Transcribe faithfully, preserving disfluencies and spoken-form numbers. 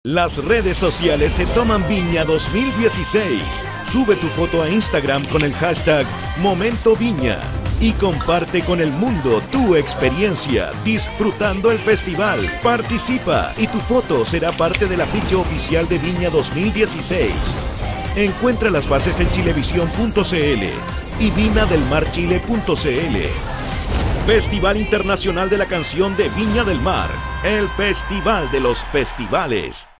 Las redes sociales se toman Viña dos mil dieciséis. Sube tu foto a Instagram con el hashtag Momento Viña y comparte con el mundo tu experiencia disfrutando el festival. Participa y tu foto será parte del afiche oficial de Viña dos mil dieciséis. Encuentra las bases en chilevisión punto cl y vinadelmarchile punto cl. Festival Internacional de la Canción de Viña del Mar, el festival de los festivales.